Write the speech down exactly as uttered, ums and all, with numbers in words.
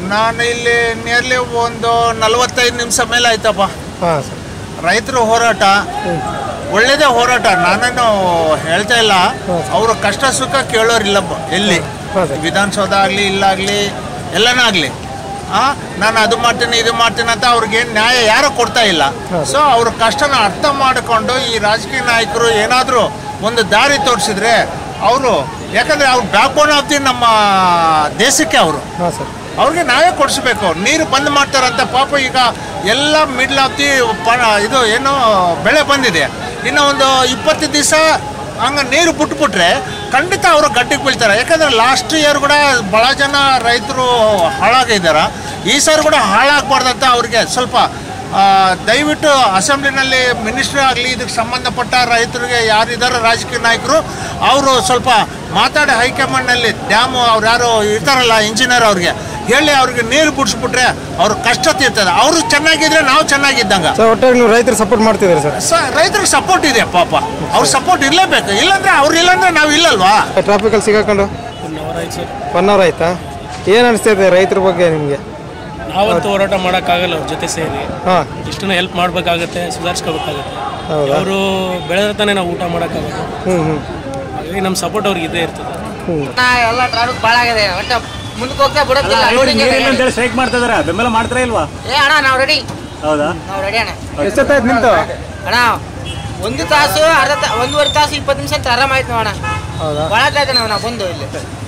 ನಾನು ಇಲ್ಲಿ ನಿಯರ್ಲಿ ಒಂದು ನಲವತ್ತೈದು ನಿಮಿಷ ಮೇಲೆ ಆಯ್ತಪ್ಪ. ಹಾಂ ಸರ್. ರೈತರು ಹೋರಾಟ ಒಳ್ಳೇದೇ ಹೋರಾಟ, ನಾನೇನು ಹೇಳ್ತಾ ಇಲ್ಲ. ಅವರು ಕಷ್ಟ ಸುಖ ಕೇಳೋರಿಲ್ಲ ಎಲ್ಲಿ, ವಿಧಾನಸೌಧ ಆಗಲಿ ಇಲ್ಲಾಗಲಿ ಎಲ್ಲನಾಗಲಿ. ಹಾಂ ನಾನು ಅದು ಮಾಡ್ತೀನಿ ಇದು ಮಾಡ್ತೀನಿ ಅಂತ ಅವ್ರಿಗೆ ನ್ಯಾಯ ಯಾರೂ ಕೊಡ್ತಾ ಇಲ್ಲ. ಸೊ ಅವ್ರ ಕಷ್ಟನ ಅರ್ಥ ಮಾಡಿಕೊಂಡು ಈ ರಾಜಕೀಯ ನಾಯಕರು ಏನಾದರೂ ಒಂದು ದಾರಿ ತೋರಿಸಿದ್ರೆ ಅವರು, ಯಾಕಂದರೆ ಅವ್ರು ಬ್ಯಾಕ್ ಬೋನ್ ಆಫ್ ದಿ ನಮ್ಮ ದೇಶಕ್ಕೆ ಅವರು, ಅವ್ರಿಗೆ ನಾವೇ ಕೊಡಿಸ್ಬೇಕು. ನೀರು ಬಂದ್ ಮಾಡ್ತಾರಂತ ಪಾಪ. ಈಗ ಎಲ್ಲ ಮಿಡ್ಲ್ ಆಫ್ ದಿ ಪ ಇದು ಏನು ಬೆಳೆ ಬಂದಿದೆ, ಇನ್ನು ಒಂದು ಇಪ್ಪತ್ತು ದಿವಸ ಹಂಗೆ ನೀರು ಬಿಟ್ಬಿಟ್ರೆ ಖಂಡಿತ ಅವರು ಗಟ್ಟಿಗೆ ಬೀಳ್ತಾರೆ. ಯಾಕಂದರೆ ಲಾಸ್ಟ್ ಇಯರ್ ಕೂಡ ಭಾಳ ಜನ ರೈತರು ಹಾಳಾಗಿದ್ದಾರೆ. ಈ ಸಾರಿ ಕೂಡ ಹಾಳಾಗಬಾರ್ದಂತ ಅವ್ರಿಗೆ ಸ್ವಲ್ಪ ದಯವಿಟ್ಟು ಅಸೆಂಬ್ಲಿನಲ್ಲಿ ಮಿನಿಸ್ಟ್ರಿ ಆಗಲಿ ಇದಕ್ಕೆ ಸಂಬಂಧಪಟ್ಟ ರೈತರಿಗೆ ಯಾರಿದ್ದಾರೆ ರಾಜಕೀಯ ನಾಯಕರು, ಅವರು ಸ್ವಲ್ಪ ಮಾತಾಡಿ ಹೈಕಮಾಂಡ್ನಲ್ಲಿ ಡ್ಯಾಮು ಅವ್ರು ಯಾರು ಇರ್ತಾರಲ್ಲ ಇಂಜಿನಿಯರ್ ಅವ್ರಿಗೆ ಹೇಳಿ ಅವ್ರಿಗೆ ನೀರು ಬಿಡಿಸ್ಬಿಟ್ರೆ ಅವ್ರ ಕಷ್ಟ ತೀರ್ತದೆ. ಅವರು ಚೆನ್ನಾಗಿದ್ರೆ ನಾವು ಚೆನ್ನಾಗಿದ್ದಂಗೆ. ಒಟ್ಟಾಗಿ ನೀವು ರೈತರು ಸಪೋರ್ಟ್ ಮಾಡ್ತಿದ್ದೀರಿ ಸರ್? ಸರ್ ರೈತರಿಗೆ ಸಪೋರ್ಟ್ ಇದೆ ಪಾಪ, ಅವ್ರ ಸಪೋರ್ಟ್ ಇರಲೇಬೇಕು. ಇಲ್ಲಾಂದ್ರೆ ಅವ್ರು ಇಲ್ಲಾಂದ್ರೆ ನಾವು ಇಲ್ಲಲ್ವಾ. ಟ್ರಾಫಿಕಲ್ಲಿ ಸಿಗಾಕೊಂಡು ಒನ್ ಅವರ್ ಆಯ್ತಾ? ಏನು ಅನಿಸ್ತಿದೆ ರೈತರ ಬಗ್ಗೆ ನಿಮಗೆ? ನಾವಂತೂ ಹೋರಾಟ ಮಾಡೋಕ್ಕಾಗಲ್ಲ, ಅವ್ರ ಜೊತೆ ಸೇರಿ ಇಷ್ಟನ್ನ ಹೆಲ್ಪ್ ಮಾಡಬೇಕಾಗತ್ತೆ, ಸುಧಾರಿಸ್ಕೋಬೇಕಾಗತ್ತೆ. ಅವರು ಬೆಳೆದ್ರೆ ತಾನೇ ನಾವು ಊಟ ಮಾಡೋಕ್ಕಾಗುತ್ತೆ. ಹಾಗಾಗಿ ನಮ್ಮ ಸಪೋರ್ಟ್ ಅವ್ರಿಗೆ ಇದೇ ಇರ್ತದೆ. ಎಲ್ಲ ಟ್ರಾಫಿಕ್ ಭಾಳ ಆಗಿದೆ, ಒಟ್ಟು ಮುಂದಕ್ಕೆ ಹೋಗ್ತಾ ಬಿಡೋದಿಲ್ಲ. ಸ್ಟ್ರೈಕ್ ಮಾಡ್ತಾ ಇದಾರೆ, ಬೆಂಬಲ ಮಾಡ್ತಾರ ಇಲ್ವಾ? ಏ ಅಣ್ಣ ನಾವು ರೆಡಿ. ಹೌದಾ? ನಾವು ರೆಡಿ ಅಣ್ಣ. ಎಷ್ಟೊತ್ತಾಯ್ತು ನಿಂತು? ಅಣ್ಣ ಒಂದು ತಾಸು ಅರ್ಧ ಒಂದೂವರೆ ತಾಸು ಇಪ್ಪತ್ತು ನಿಮಿಷ ಅಂತ ಆರಾಮಾಯ್ತು ಅಣ್ಣ. ಭಾಳ ಆಯ್ತು ನಾವು ಬಂದು ಇಲ್ಲಿ.